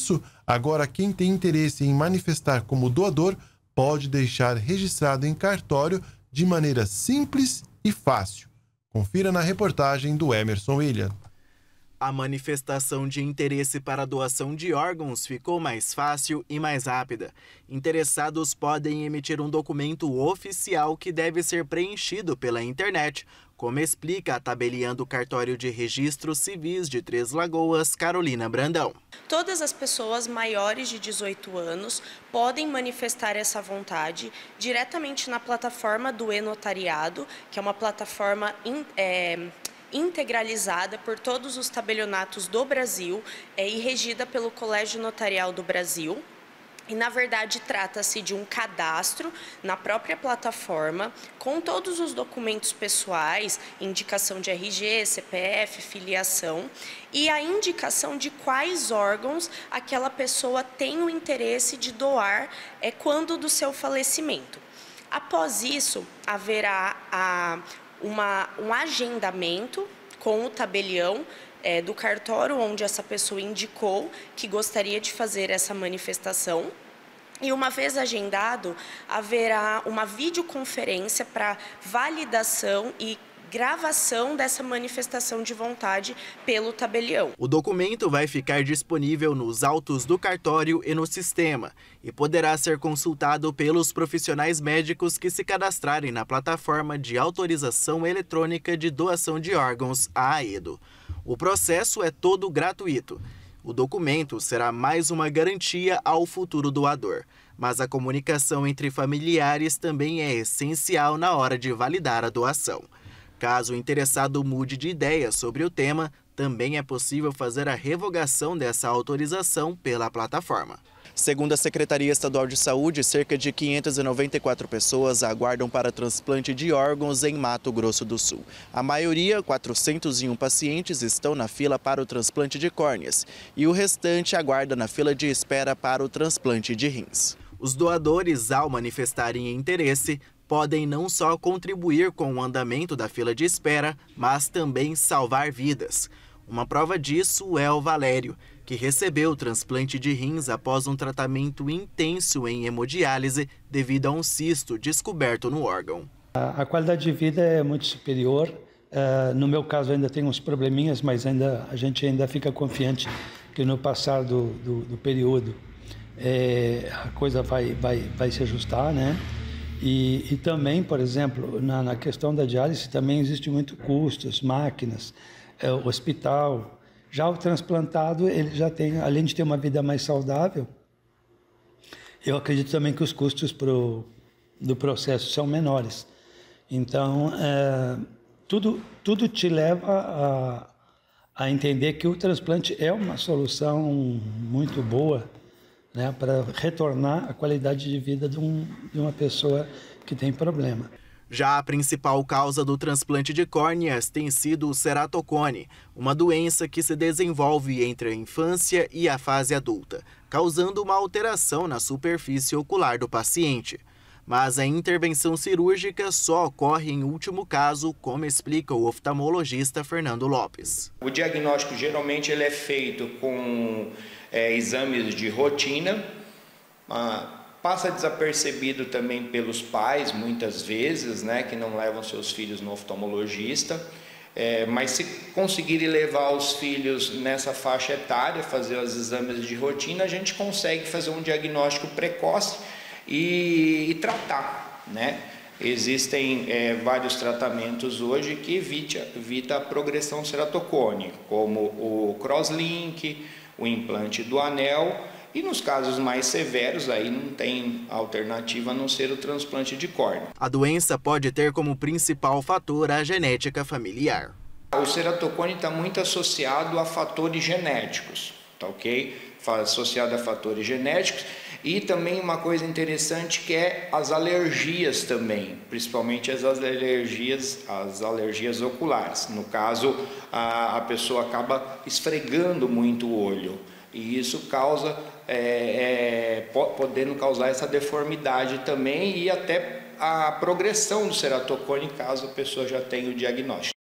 isso, agora quem tem interesse em manifestar como doador pode deixar registrado em cartório de maneira simples e fácil. Confira na reportagem do Emerson William. A manifestação de interesse para a doação de órgãos ficou mais fácil e mais rápida. Interessados podem emitir um documento oficial que deve ser preenchido pela internet, como explica a tabeliã do Cartório de Registros Civis de Três Lagoas, Carolina Brandão. Todas as pessoas maiores de 18 anos podem manifestar essa vontade diretamente na plataforma do e-notariado, que é uma plataforma integralizada por todos os tabelionatos do Brasil e regida pelo Colégio Notarial do Brasil. E, na verdade, trata-se de um cadastro na própria plataforma, com todos os documentos pessoais, indicação de RG, CPF, filiação, e a indicação de quais órgãos aquela pessoa tem o interesse de doar quando do seu falecimento. Após isso, haverá um agendamento com o tabelião do cartório onde essa pessoa indicou que gostaria de fazer essa manifestação. E uma vez agendado, haverá uma videoconferência para validação e gravação dessa manifestação de vontade pelo tabelião. O documento vai ficar disponível nos autos do cartório e no sistema e poderá ser consultado pelos profissionais médicos que se cadastrarem na plataforma de autorização eletrônica de doação de órgãos, a AEDO. O processo é todo gratuito. O documento será mais uma garantia ao futuro doador, mas a comunicação entre familiares também é essencial na hora de validar a doação. Caso o interessado mude de ideia sobre o tema, também é possível fazer a revogação dessa autorização pela plataforma. Segundo a Secretaria Estadual de Saúde, cerca de 594 pessoas aguardam para transplante de órgãos em Mato Grosso do Sul. A maioria, 401 pacientes, estão na fila para o transplante de córneas e o restante aguarda na fila de espera para o transplante de rins. Os doadores, ao manifestarem interesse, podem não só contribuir com o andamento da fila de espera, mas também salvar vidas. Uma prova disso é o Valério, que recebeu o transplante de rins após um tratamento intenso em hemodiálise devido a um cisto descoberto no órgão. A qualidade de vida é muito superior. No meu caso ainda tem uns probleminhas, mas a gente ainda fica confiante que no passar do período a coisa vai se ajustar, né? E também, por exemplo, na questão da diálise também existe muito custos, máquinas, hospital. Já o transplantado, ele já tem, além de ter uma vida mais saudável, eu acredito também que os custos do processo são menores. Então, tudo te leva a entender que o transplante é uma solução muito boa, né, para retornar a qualidade de vida de uma pessoa que tem problema. Já a principal causa do transplante de córneas tem sido o ceratocone, uma doença que se desenvolve entre a infância e a fase adulta, causando uma alteração na superfície ocular do paciente. Mas a intervenção cirúrgica só ocorre em último caso, como explica o oftalmologista Fernando Lopes. O diagnóstico geralmente ele é feito com exames de rotina, passa desapercebido também pelos pais, muitas vezes, né, que não levam seus filhos no oftalmologista, mas se conseguirem levar os filhos nessa faixa etária, fazer os exames de rotina, a gente consegue fazer um diagnóstico precoce e tratar, né? Existem vários tratamentos hoje que evita a progressão ceratocone, como o crosslink, o implante do anel. E nos casos mais severos, aí não tem alternativa a não ser o transplante de córnea. A doença pode ter como principal fator a genética familiar. O ceratocone está muito associado a fatores genéticos, tá ok? Associado a fatores genéticos. E também uma coisa interessante que é as alergias também, principalmente as alergias oculares. No caso, a pessoa acaba esfregando muito o olho. E isso causa, podendo causar essa deformidade também e até a progressão do ceratocone, caso a pessoa já tenha o diagnóstico.